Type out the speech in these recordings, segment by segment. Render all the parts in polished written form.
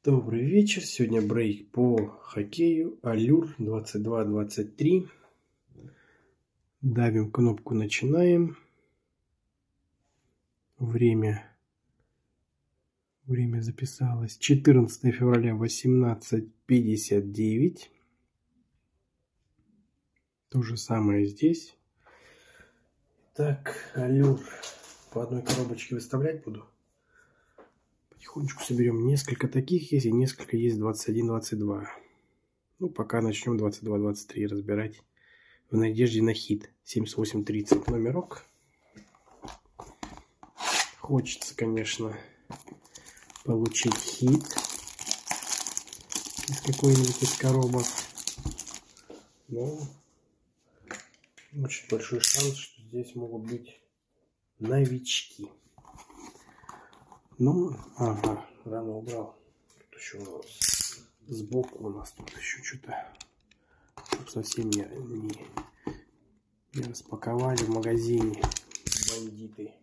Добрый вечер. Сегодня брейк по хоккею. Allure 22-23. Давим кнопку «Начинаем». Время записалось 14 февраля 18:59. То же самое здесь. Так, Allure по одной коробочке выставлять буду. Потихонечку соберем. Несколько таких есть и несколько есть 21-22. Ну, пока начнем 22-23 разбирать. В надежде на хит. 78-30 номерок. Хочется, конечно, получить хит из какой-нибудь из коробок. Но очень большой шанс, что здесь могут быть новички. Ну, ага, рано убрал. Тут еще у нас сбоку у нас тут еще что-то, чтобы совсем не распаковали в магазине бандиты.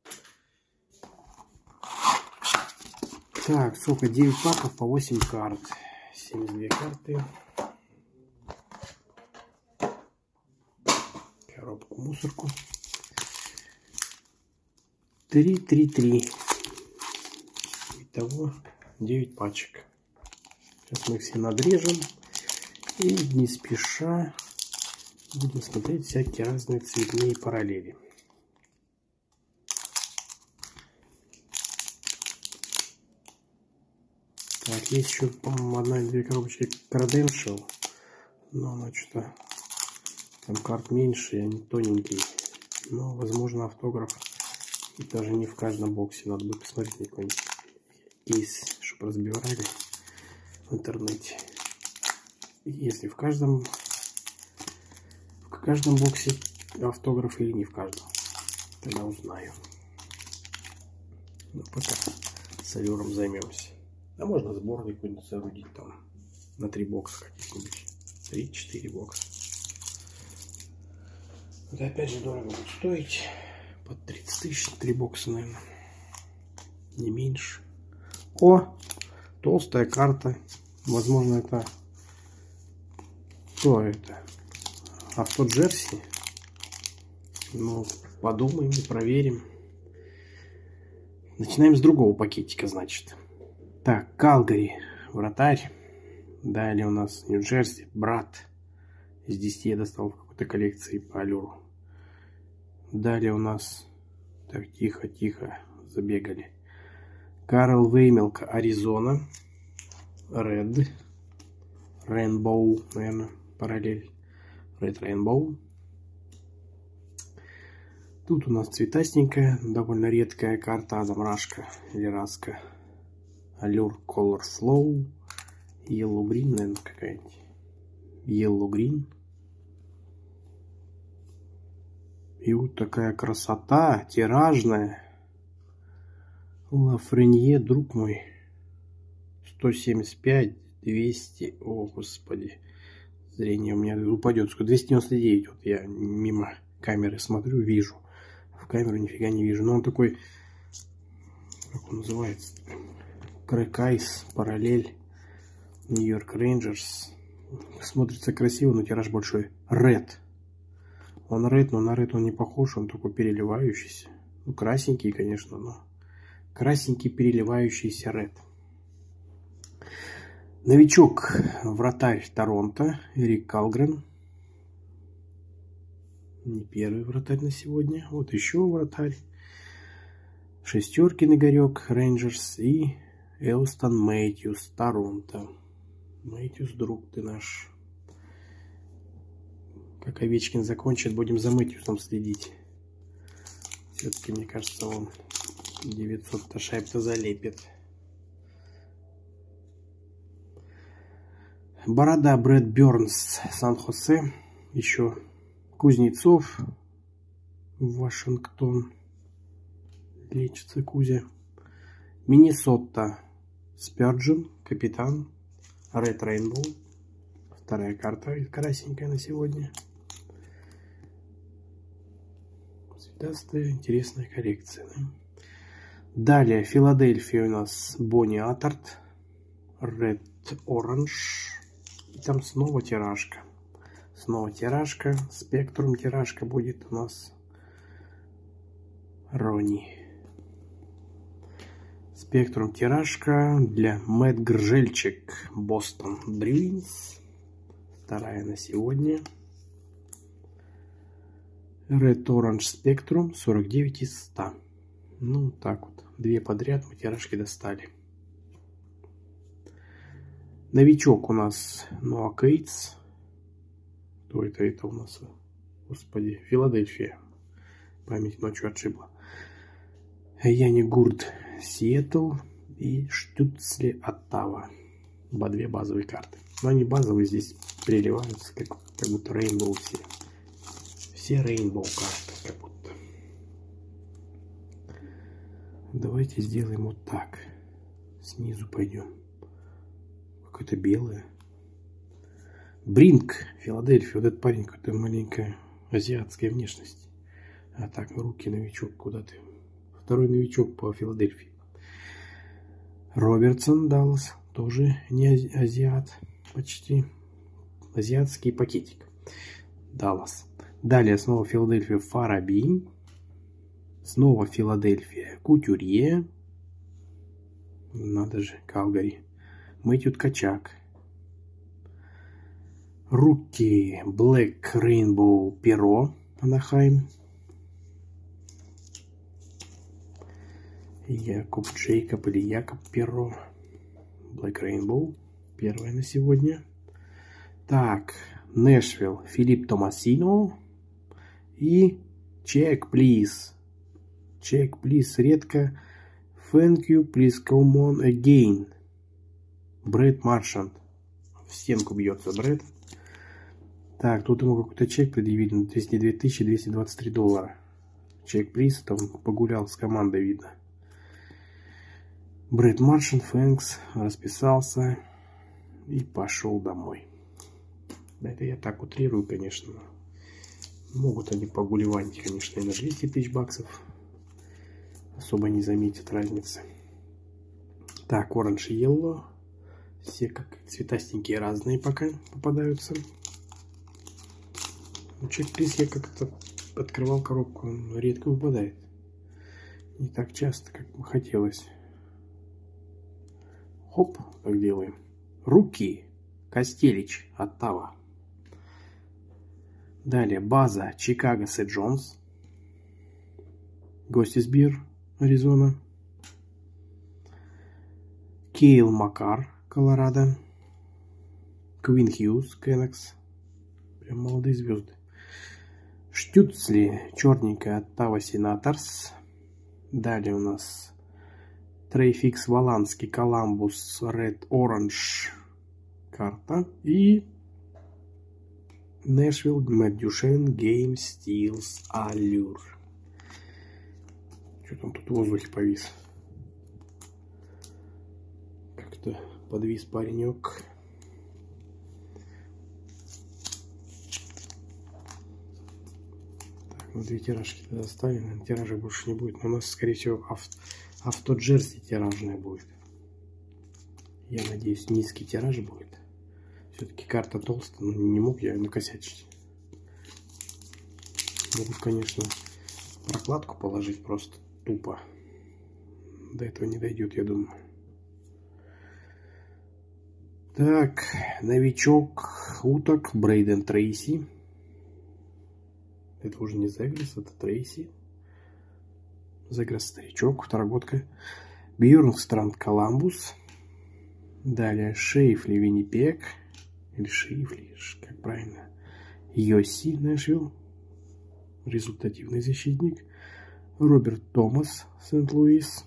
Так, сколько? 9 паков по 8 карт. 72 карты. Коробку, мусорку. 3-3-3. Итого 9 пачек. Сейчас мы их все надрежем. И не спеша будем смотреть всякие разные цветные параллели. Так, есть еще, по-моему, одна или две коробочки Credential. Но она что-то... Там карт меньше, и они тоненькие. Но, возможно, автограф. И даже не в каждом боксе. Надо будет посмотреть на какой-нибудь кейс, чтобы разбирали в интернете. Если в каждом боксе автограф или не в каждом. Тогда узнаю. Но пока с Allure займемся. А можно сборник какой-нибудь соорудить там на 3 бокса каких-нибудь. 3-4 бокса. Это опять же дорого будет стоить. Под 30 тысяч 3 бокса, наверное. Не меньше. О! Толстая карта. Возможно, это... Что это? Авто Джерси. Ну, подумаем и проверим. Начинаем с другого пакетика, значит. Так, Калгари, вратарь. Далее у нас Нью-Джерси, брат. Из 10 я достал в какой-то коллекции по Allure. Далее у нас... Так, тихо, забегали. Карл Веймелка, Аризона. Ред. Рейнбоу, наверное, параллель. Red Rainbow. Тут у нас цветастенькая, довольно редкая карта Адамрашка или Раска. Allure Color Flow. Yellow Green, наверное, какая-нибудь. Yellow Green. И вот такая красота, тиражная. Лафренье, друг мой. 175, 200. О, господи. Зрение у меня упадет. 299. Вот я мимо камеры смотрю, вижу. В камеру нифига не вижу. Но он такой, как он называется? Crack Ice, параллель. Нью-Йорк Рейнджерс. Смотрится красиво, но тираж большой. Red. Он Red, но на Red он не похож. Он такой переливающийся. Ну, красненький, конечно, но красненький переливающийся Red. Новичок, вратарь Торонто, Эрик Калгрен. Не первый вратарь на сегодня. Вот еще вратарь. Шестеркин Игорек, Рейнджерс и Элстон Мэтьюс, Торонто. Мэтьюс, друг ты наш. Как Овечкин закончит, будем за Мэтьюсом следить. Все-таки, мне кажется, он 900-то шайб-то залепит. Борода, Брэд Бёрнс, Сан-Хосе. Еще Кузнецов, Вашингтон. Лечится Кузя. Миннесота, Спёрджен, капитан. Red Rainbow. Вторая карта красненькая на сегодня. Цветастая, интересная коллекция. Да? Далее Филадельфия у нас Бонни Атарт. Red Orange. И там снова тиражка. Снова тиражка. Спектрум тиражка будет у нас. Рони. Спектрум тиражка для Мэтт Гржельчик. Бостон Брюинс. Вторая на сегодня. Red Orange Spectrum 49 из 100. Ну, так вот. Две подряд мы тиражки достали. Новичок у нас Ноа Кейтс. Кто это? Это у нас, господи, Филадельфия. Память ночью отшибла. Яни Гурт Сиэтл и Штюцли Оттава. Две базовые карты. Но они базовые здесь переливаются, как будто Рейнбоу все. Все Рейнбоу карты, как будто. Давайте сделаем вот так. Снизу пойдем. Какое-то белое. Бринк, Филадельфия. Вот этот парень какой-то маленькая азиатская внешность. А так, руки новичок, куда ты? Второй новичок по Филадельфии. Робертсон, Даллас. Тоже не азиат. Почти. Азиатский пакетик. Даллас. Далее снова Филадельфия Фараби. Снова Филадельфия Кутюрье. Надо же, Калгари. Мэтью Ткачак. Руки Блэк Рейнбоу Перо. Анахайм. Якоб Джейкоб или Якоб Перо. Блэк Рейнбоу. Первая на сегодня. Так, Нэшвилл Филипп Томасино. И Check Please. Check Please. Редко. Thank you, please come on again. Брэд Маршант. В стенку бьется Брэд. Так, тут ему какой-то чек предъявили на 202 223 доллара. Чек приз, там погулял с командой, видно. Брэд Маршант, Фэнкс, расписался и пошел домой. Это я так утрирую, конечно. Могут они погулевать, конечно, и на 200 тысяч баксов. Особо не заметят разницы. Так, Orange и Yellow. Все как цветастенькие разные пока попадаются. Чек-приз я как-то открывал коробку, он редко выпадает. Не так часто, как бы хотелось. Хоп, так делаем. Руки. Костелич, Оттава. Далее база Чикаго Сет Джонс. Гостисбир, Аризона. Кейл Макар, Колорадо. Квин Хьюз, Кеннекс. Прям молодые звезды. Штюцли, черненькая, Оттава Сенаторс. Далее у нас Трейфикс Воланский, Коламбус, Ред Оранж карта. И Нэшвилл, Мэтт Дюшен, Гейм Стилс Аллюр. Что там тут в воздухе повис? Как-то подвис паренек. Так, две тиражки достали, наверное, тиража больше не будет. Но у нас, скорее всего, автоджерси тиражная будет. Я надеюсь, низкий тираж будет. Все-таки карта толстая, но не мог я накосячить. Могут, конечно, прокладку положить просто тупо. До этого не дойдет, я думаю. Так, новичок уток Брейден Трейси. Это уже не Зеграс, это Трейси. Зеграс старичок, второгодка. Бьернстранд Коламбус. Далее Шейфли Виннипег. Или Шейфли, как правильно. Йоси Нэшвилл. Результативный защитник. Роберт Томас, Сент-Луис.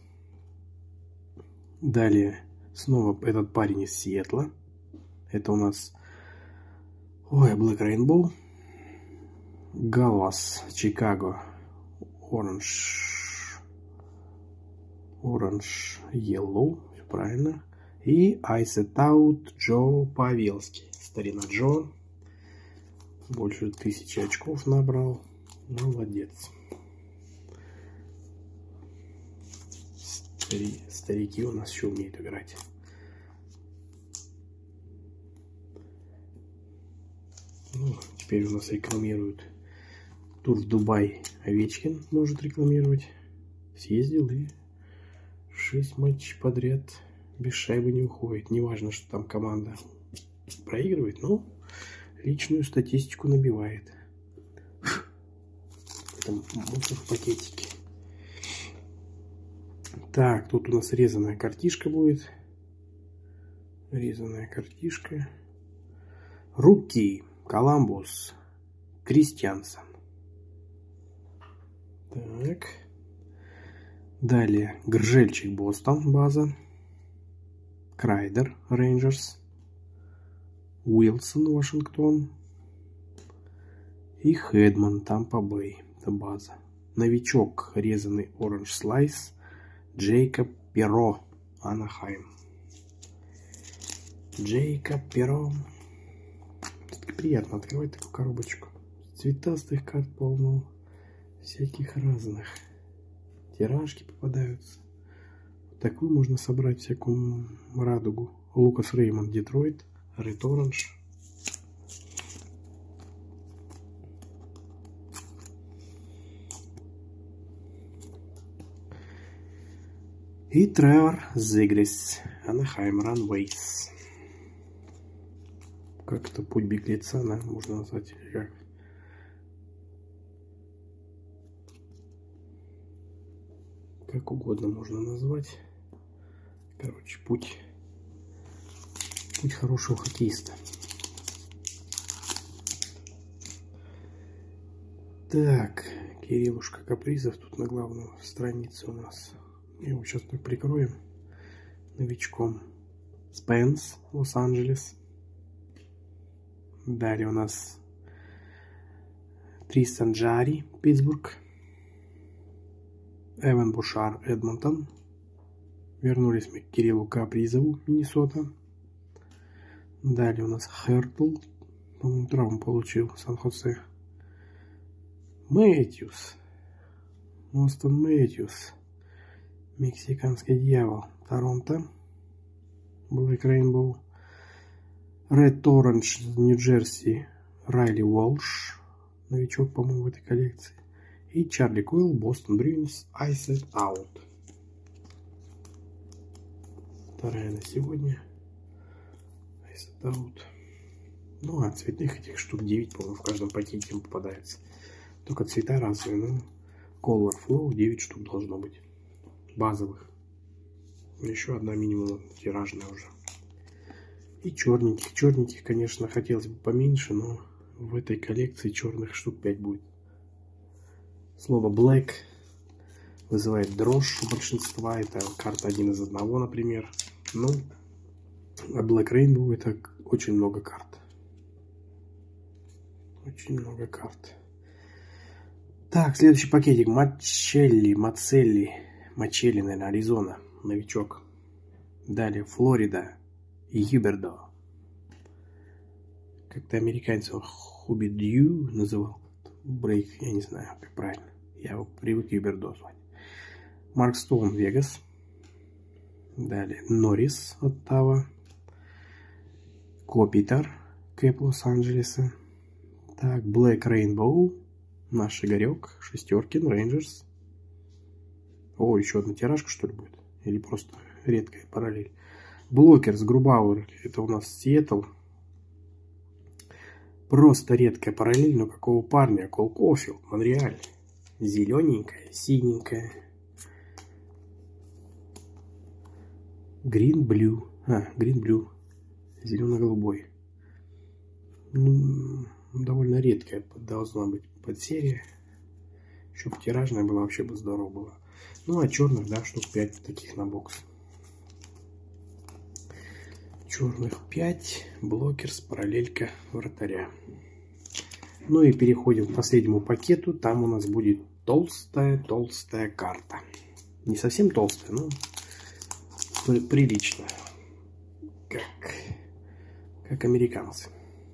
Далее снова этот парень из Сиэтла. Это у нас Блэк Рейнбоу. Галвас, Чикаго. Оранж, Yellow. Все правильно. И Айсет Аут Джо Павелский. Старина Джо. Больше 1000 очков набрал. Молодец. Старики у нас еще умеют играть. Ну, теперь у нас рекламируют тур в Дубай. Овечкин может рекламировать. Съездил и 6 матчей подряд без шайбы не уходит. Неважно, что там команда проигрывает, но личную статистику набивает. Это мусор в пакетике. Так, тут у нас резаная картишка будет. Резаная картишка. Руки. Коламбус. Кристиансен. Так. Далее. Гржельчик Бостон. База. Крайдер. Рейнджерс. Уилсон. Вашингтон. И Хедман. Тампа Бэй. Это база. Новичок. Резанный Оранж Слайс. Джейкоб Перо. Анахайм. Джейкоб Перо. Приятно открывать такую коробочку. Цветастых карт полно. Всяких разных. Тиражки попадаются. Такую можно собрать всякую радугу. Лукас Реймонд, Детройт. Ред Оранж. И Тревор Зигрис. Анахайм Ранвейс. Как это путь беглеца, да, можно назвать как угодно можно назвать. Короче, путь хорошего хоккеиста. Так, Кириллушка Капризов тут на главной странице у нас. Его сейчас мы прикроем новичком. Спенс, Лос-Анджелес. Далее у нас Тристан Джари, Питтсбург. Эван Бушар, Эдмонтон. Вернулись мы к Кириллу Капризову, Миннесота. Далее у нас Хертл. По-моему, травму получил, Сан-Хосе. Мэтьюс. Остон Мэтьюс. Мексиканский дьявол. Торонто. Блэк Рейнбоу. Ред Оранж, Нью-Джерси. Райли Уолш. Новичок, по-моему, в этой коллекции. И Чарли Койл, Бостон Брюинс, Iced Out. Вторая на сегодня. Iced Out. Ну, а цветных этих штук 9, по-моему, в каждом пакете попадается. Только цвета разные, но Color Flow 9 штук должно быть. Базовых. Еще одна минимум тиражная уже. И черненьких. Черненьких, конечно, хотелось бы поменьше, но в этой коллекции черных штук 5 будет. Слово Black вызывает дрожь у большинства. Это карта 1 из 1, например. Ну, а Black Rainbow это очень много карт. Очень много карт. Так, следующий пакетик. Мачелли, наверное, Аризона. Новичок. Далее Флорида. Юбердо. Как-то американец его Хубидью называл. Брейк, я не знаю, как правильно. Я его привык Юбердо звать. Марк Стоун, Вегас. Далее Норрис, Оттава. Копитер, Кэп, Лос-Анджелеса. Так, Блэк Рейнбоу. Наш Игорек, Шестеркин, Рейнджерс. О, еще одна тиражка, что ли, будет? Или просто редкая параллель. Блокерс, Грубауэр. Это у нас Сиэтл. Просто редкая параллель, но какого парня? Кол Кофилд, Монреаль. Зелененькая, синенькая. Green Blue. Green Blue. Зелено-голубой. Ну, довольно редкая должна быть подсерия. Чтобы тиражная была, вообще бы здорово было. Ну, а черных, да, штук 5 таких на бокс. Черных 5. Блокерс, параллелька, вратаря. Ну и переходим к последнему пакету. Там у нас будет толстая карта. Не совсем толстая, но прилично. Как американцы.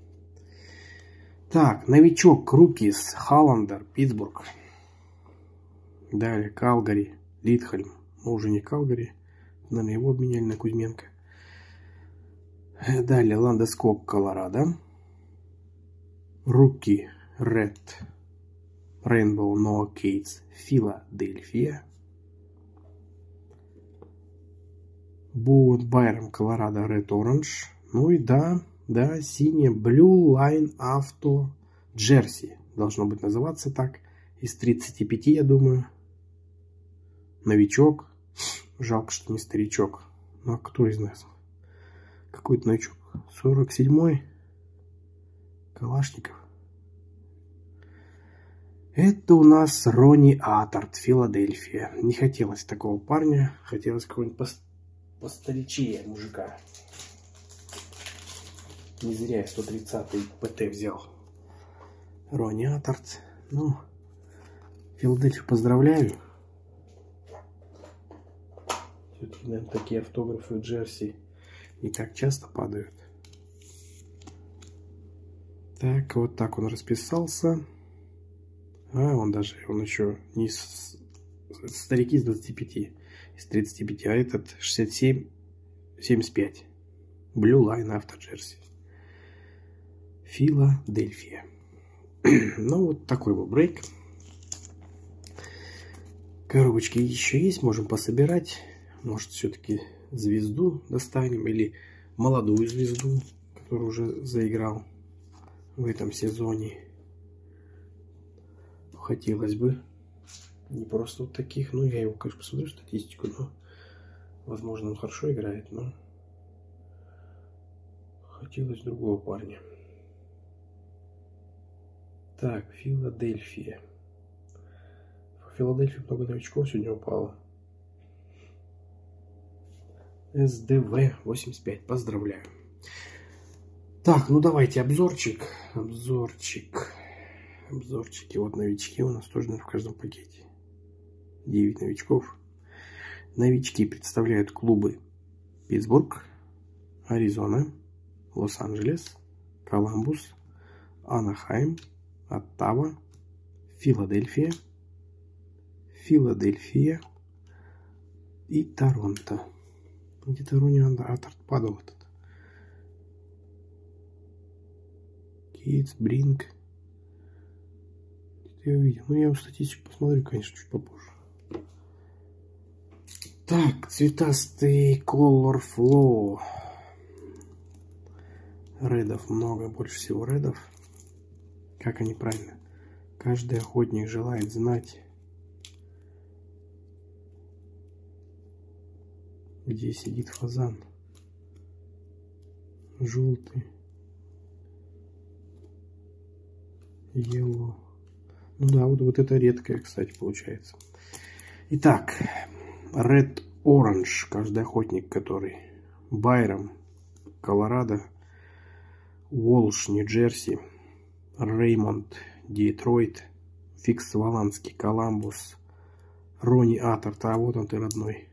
Так, новичок Рукис, Халландер, Питтсбург. Далее Калгари, Литхольм. Но уже не Калгари. Наверное, его обменяли на Кузьменко. Далее Ландескоп, Колорадо. Руки Red Rainbow Noah Cates Филадельфия. Боуэн Байрон Колорадо Red Orange. Ну и да, синяя Blue Line Auto Jersey. Должно быть называться так. Из 35, я думаю. Новичок. Жалко, что не старичок. Ну а кто из нас? Какой-то новичок. 47-й. Калашников. Это у нас Ронни Атарт, Филадельфия. Не хотелось такого парня. Хотелось какого-нибудь постаричее мужика. Не зря я 130-й ПТ взял. Ронни Атарт. Ну, Филадельфию поздравляю. Все-таки, наверное, такие автографы в Джерси не так часто падают. Так, вот так он расписался. Он еще не старики с 25, из 35, а этот 67, 75. Blue Line Auto Jersey. Филадельфия. Ну, вот такой был брейк. Коробочки еще есть, можем пособирать. Может, все-таки звезду достанем или молодую звезду, которую уже заиграл в этом сезоне. Хотелось бы не просто вот таких. Ну, я его, конечно, посмотрю статистику, но возможно, он хорошо играет, но хотелось другого парня. Так, Филадельфия. В Филадельфии много новичков сегодня упало. СДВ 85. Поздравляю. Так, ну давайте обзорчик. Обзорчики. Вот новички у нас тоже, наверное, в каждом пакете. 9 новичков. Новички представляют клубы Питтсбург, Аризона, Лос-Анджелес, Коламбус, Анахайм, Оттава, Филадельфия и Торонто. Где-то Ронни Атарт падал этот. Кейтс, Бринк. Я увидел. Ну, я его статистику посмотрю, конечно, чуть попозже. Так, цветастый Color Flow. Редов много, больше всего редов. Как они правильно? Каждый охотник желает знать, где сидит фазан. Желтый. Yellow. Ну да, вот это редкое, кстати, получается. Итак, Red Orange. Каждый охотник, который. Байрон, Колорадо. Уолш, Нью-Джерси. Реймонд, Детройт. Фикс Валанский, Коламбус. Ронни Атарт. А вот он ты, родной.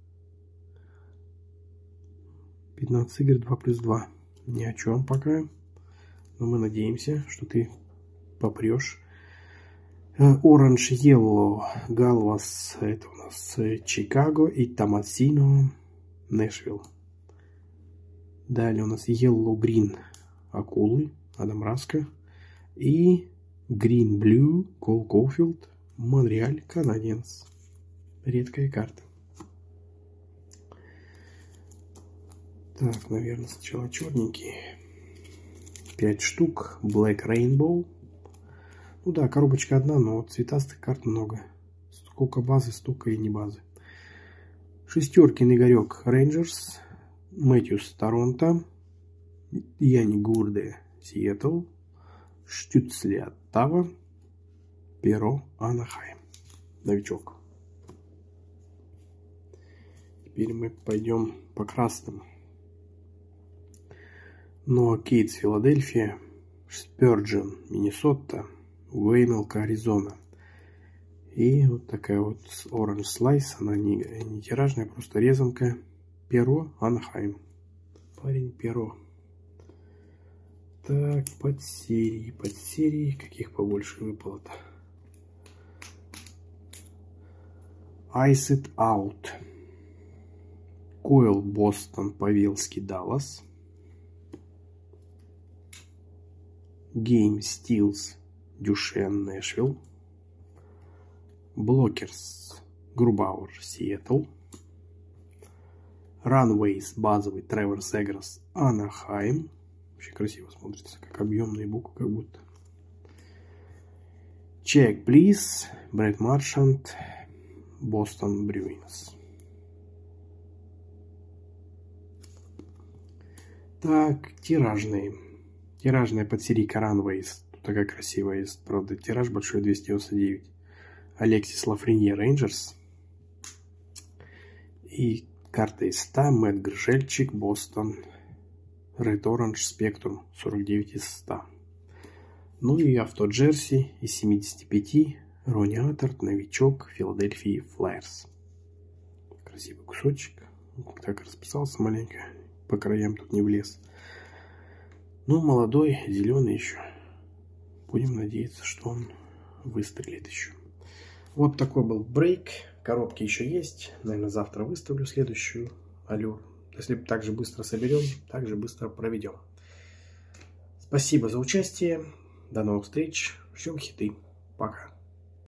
15 игр, 2+2. Ни о чем пока. Но мы надеемся, что ты попрешь. Orange Yellow Галвас. Это у нас Чикаго. И Томасино, Нэшвилл. Далее у нас Yellow Green Акулы. Адам Раско. И Green Blue Кол Коуфилд. Монреаль Канадиенс. Редкая карта. Так, наверное, сначала черненькие. 5 штук. Black Rainbow. Ну да, коробочка одна, но вот цветастых карт много. Сколько базы, столько и не базы. Шестеркин Игорек Рейнджерс. Мэтьюс Торонто. Яни Гурде Сиэтл. Штюцли Оттава. Перо Анахайм. Новичок. Теперь мы пойдем по красным. Ноа Кейтс Филадельфия. Спёрджен Миннесота. Уэймелка Аризона. И вот такая вот Orange Slice. Она не тиражная, просто резанка. Перо Анахайм. Парень Перо. Так, под серии. Каких побольше выпало-то? Ice It Out. Койл Бостон Павелский Даллас. Game Steals Дюшен Нэшвилл, Блокерс Грубауэр Сиэтл, Runways базовый Тревор Сеграс Анахайм. Вообще красиво смотрится, как объемные буквы как будто. Check Please Брэд Маршант Бостон Брюинс. Так, тиражные. Тиражная подсерийка Runways. Тут такая красивая есть. Правда, тираж большой 299. Алексис Лафренье Рейнджерс. И карта из 100. Мэтт Гржельчик Бостон. Red Orange Spectrum 49 из 100. Ну и авто Джерси из 75. Ронни Аттерт, новичок Филадельфии Флайерс. Красивый кусочек. Так расписался маленько. По краям тут не влез. Ну, молодой, зеленый еще. Будем надеяться, что он выстрелит еще. Вот такой был брейк. Коробки еще есть. Наверное, завтра выставлю следующую аллюр. Если так же быстро соберем, так же быстро проведем. Спасибо за участие. До новых встреч. Ждем хиты. Пока.